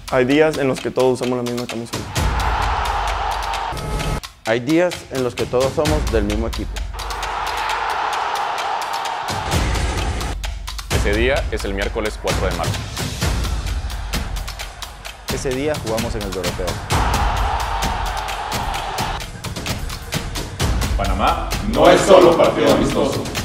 Hay días en los que todos usamos la misma camiseta. Hay días en los que todos somos del mismo equipo. Ese día es el miércoles 4 de marzo. Ese día jugamos en el Europeo. Panamá no es solo un partido amistoso.